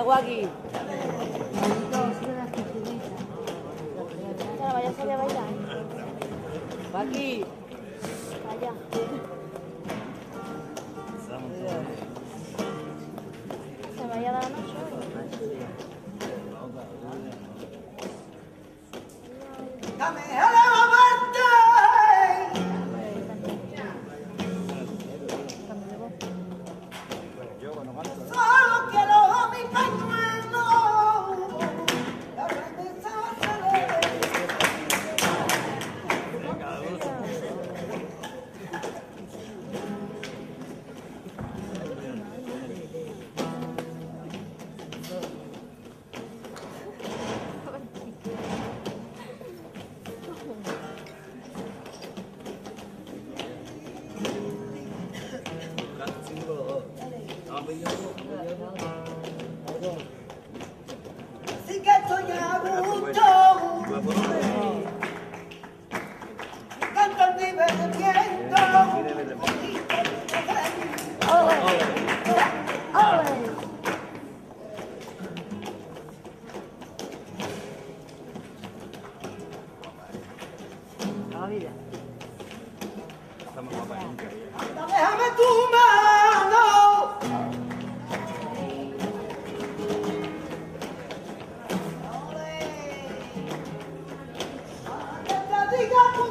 Waki. Vaya a salir a bailar. Waki. Vaya. Se vaya a dar la noche. Dame a solo quiero mi pañuelo. La remesa así que estoy a gusto. Canto el divertiendo. Déjame tu mano. Que te diga con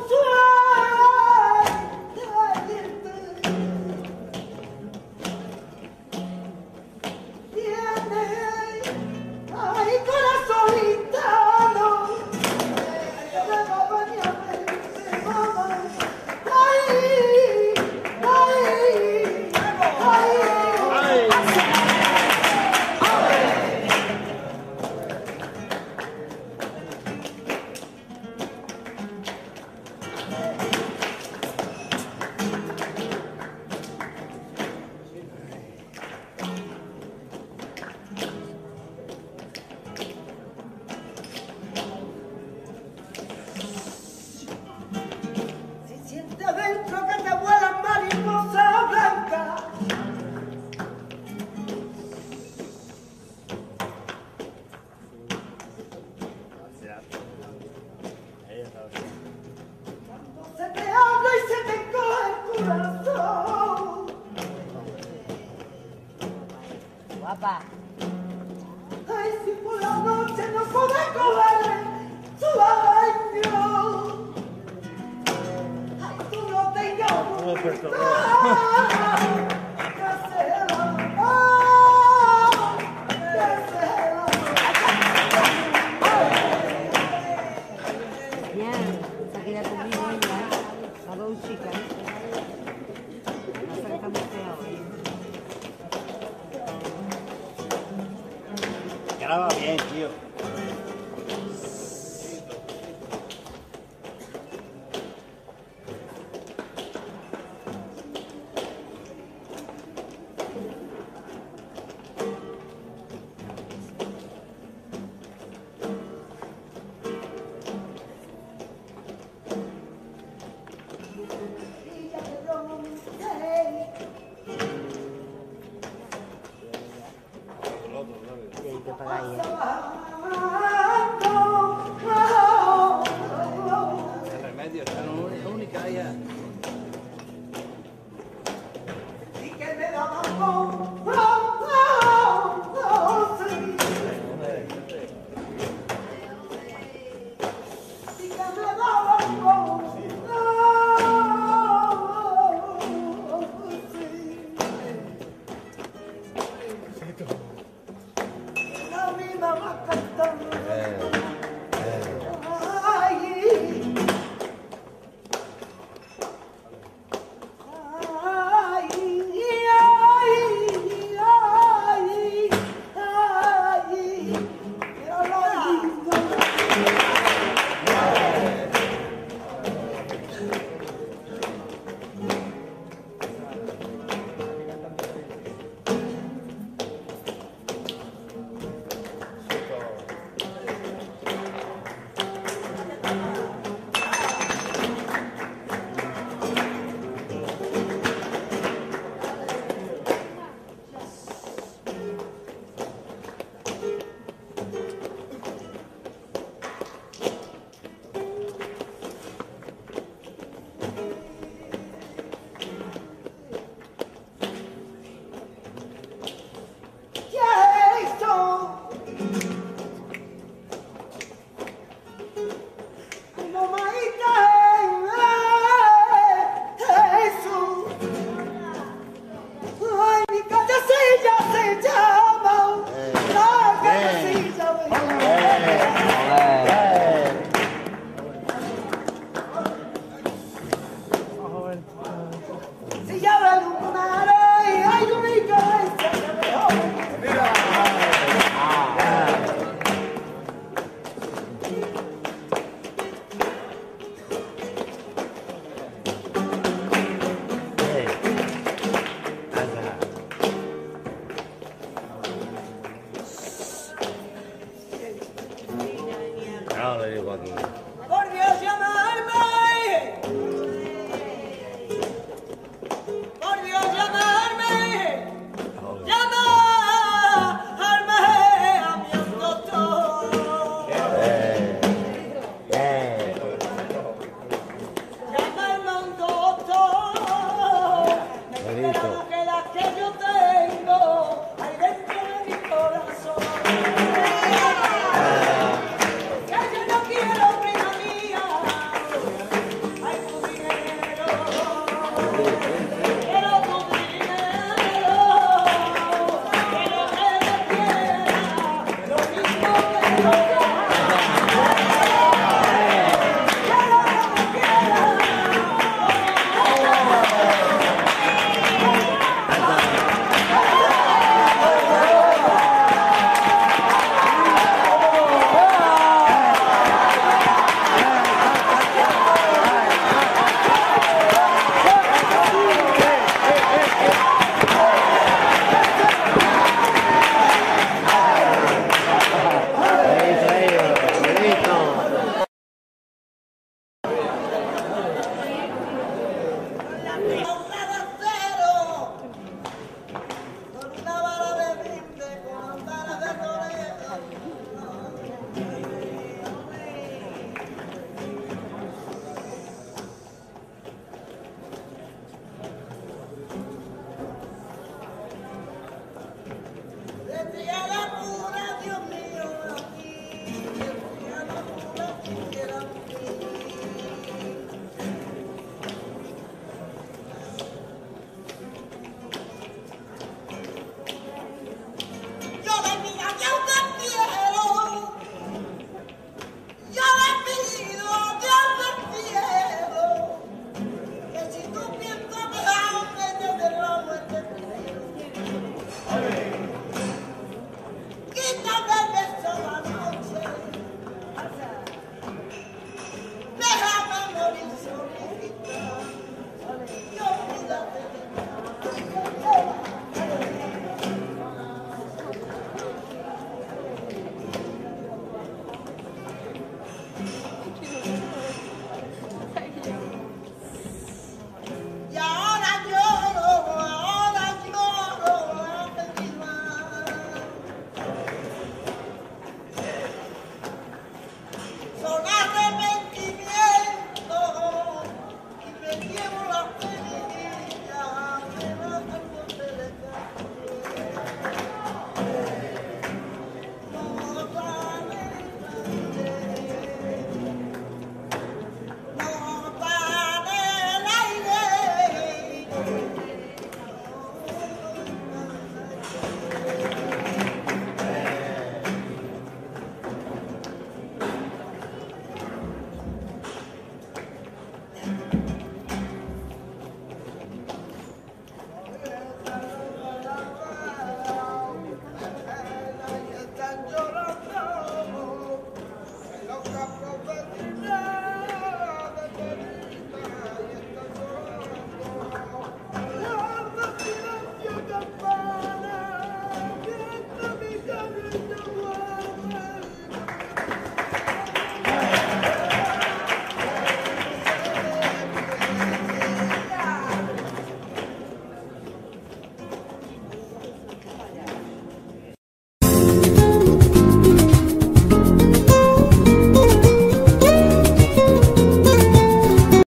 tiene ay corazón gitano. Que me va a bañar, mamá. Ay, ay, ay. Si sientes dentro que te vuelan mariposas blancas, cuando se te habla y se te coge el corazón, Guapa. ay, si por la noche no podés coger sueño, ay, tú no tengas voluntad de hacerla, de hacerla. Bien. Se queda conmigo ella. Las dos chicas. No se estamos feos. Graba bien, tío. Y ya te pregunté, Y hay que pagar ya. El remedio está la única ya. y que me daban con sí. Y que me daban con sí. La vida va cantando. Ay, No, le digo aquí.